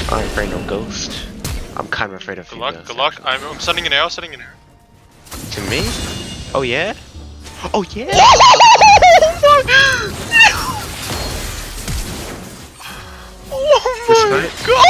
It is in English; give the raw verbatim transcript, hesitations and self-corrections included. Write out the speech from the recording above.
I'm afraid of ghost. I'm kind of afraid of Good luck, females. good luck. I'm, I'm sending an arrow, sending an arrow. To me? Oh yeah? Oh yeah? Oh my This god!